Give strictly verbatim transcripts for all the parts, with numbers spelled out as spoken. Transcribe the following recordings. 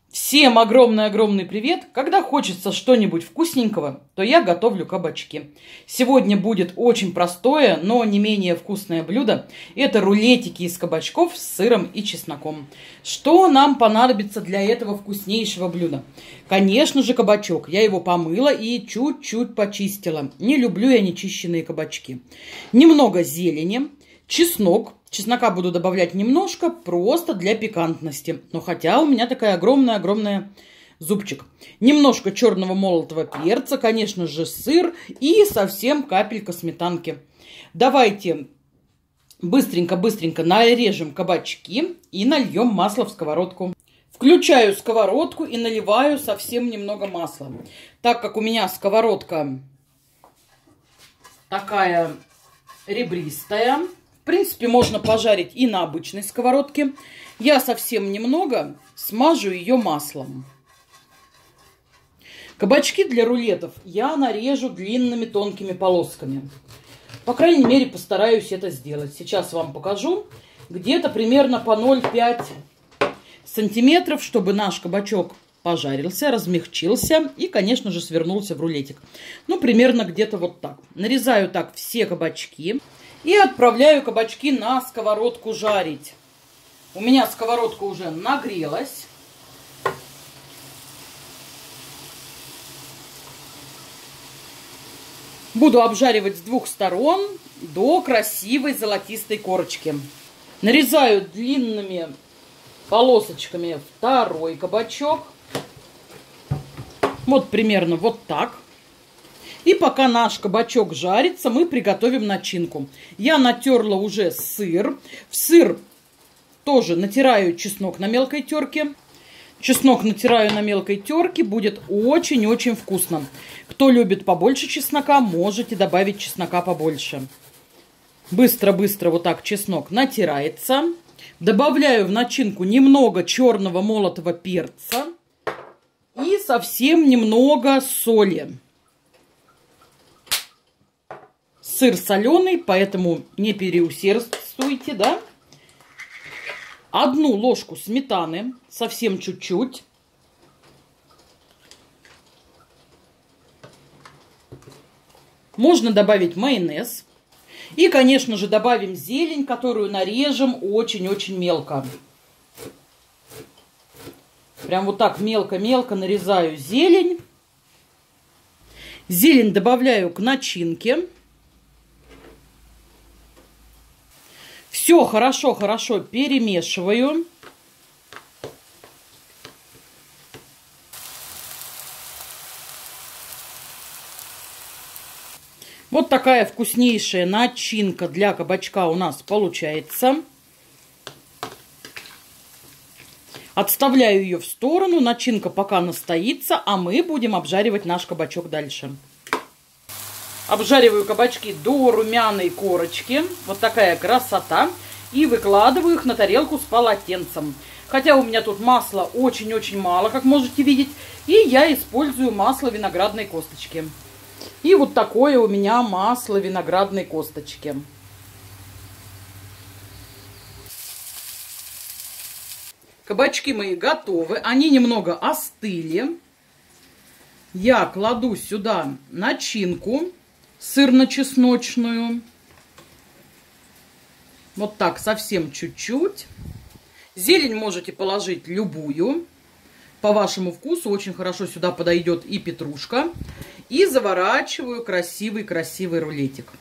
Всем огромный-огромный привет! Когда хочется что-нибудь вкусненького, то я готовлю кабачки. Сегодня будет очень простое, но не менее вкусное блюдо. Это рулетики из кабачков с сыром и чесноком. Что нам понадобится для этого вкуснейшего блюда? Конечно же, кабачок. Я его помыла и чуть-чуть почистила. Не люблю я нечищенные кабачки. Немного зелени, чеснок. Чеснока буду добавлять немножко, просто для пикантности. Но хотя у меня такая огромная-огромная зубчик. Немножко черного молотого перца, конечно же, сыр и совсем капелька сметанки. Давайте быстренько-быстренько нарежем кабачки и нальем масло в сковородку. Включаю сковородку и наливаю совсем немного масла. Так как у меня сковородка такая ребристая, в принципе, можно пожарить и на обычной сковородке. Я совсем немного смажу ее маслом. Кабачки для рулетов я нарежу длинными тонкими полосками. По крайней мере, постараюсь это сделать. Сейчас вам покажу. Где-то примерно по ноль целых пять сантиметров, чтобы наш кабачок пожарился, размягчился и, конечно же, свернулся в рулетик. Ну, примерно где-то вот так. Нарезаю так все кабачки. И отправляю кабачки на сковородку жарить. У меня сковородка уже нагрелась. Буду обжаривать с двух сторон до красивой золотистой корочки. Нарезаю длинными полосочками второй кабачок. Вот примерно вот так. И пока наш кабачок жарится, мы приготовим начинку. Я натерла уже сыр. В сыр тоже натираю чеснок на мелкой терке. Чеснок натираю на мелкой терке. Будет очень-очень вкусно. Кто любит побольше чеснока, можете добавить чеснока побольше. Быстро-быстро вот так чеснок натирается. Добавляю в начинку немного черного молотого перца. И совсем немного соли. Сыр соленый, поэтому не переусердствуйте, да? Одну ложку сметаны, совсем чуть-чуть. Можно добавить майонез. И, конечно же, добавим зелень, которую нарежем очень-очень мелко. Прям вот так мелко-мелко нарезаю зелень. Зелень добавляю к начинке. Все хорошо-хорошо перемешиваю. Вот такая вкуснейшая начинка для кабачка у нас получается. Отставляю ее в сторону. Начинка пока настоится, а мы будем обжаривать наш кабачок дальше. Обжариваю кабачки до румяной корочки. Вот такая красота. И выкладываю их на тарелку с полотенцем. Хотя у меня тут масла очень-очень мало, как можете видеть. И я использую масло виноградной косточки. И вот такое у меня масло виноградной косточки. Кабачки мои готовы. Они немного остыли. Я кладу сюда начинку сырно-чесночную. Вот так, совсем чуть-чуть. Зелень можете положить любую. По вашему вкусу очень хорошо сюда подойдет и петрушка. И заворачиваю красивый-красивый рулетик.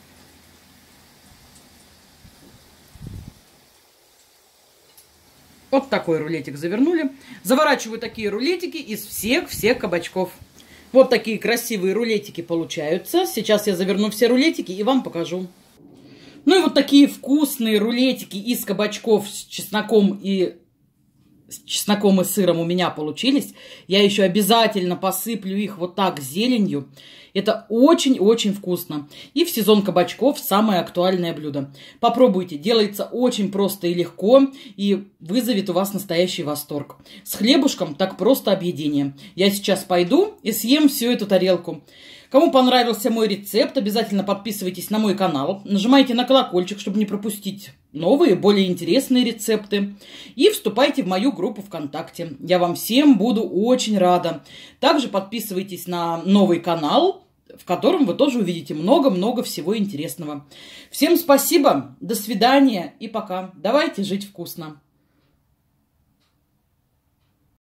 Вот такой рулетик завернули. Заворачиваю такие рулетики из всех-всех кабачков. Вот такие красивые рулетики получаются. Сейчас я заверну все рулетики и вам покажу. Ну и вот такие вкусные рулетики из кабачков с чесноком и с чесноком и сыром у меня получились. Я еще обязательно посыплю их вот так зеленью. Это очень-очень вкусно. И в сезон кабачков самое актуальное блюдо. Попробуйте, делается очень просто и легко, и вызовет у вас настоящий восторг. С хлебушком так просто объедение. Я сейчас пойду и съем всю эту тарелку. Кому понравился мой рецепт, обязательно подписывайтесь на мой канал, нажимайте на колокольчик, чтобы не пропустить новые, более интересные рецепты. И вступайте в мою группу ВКонтакте. Я вам всем буду очень рада. Также подписывайтесь на новый канал, в котором вы тоже увидите много-много всего интересного. Всем спасибо, до свидания и пока. Давайте жить вкусно.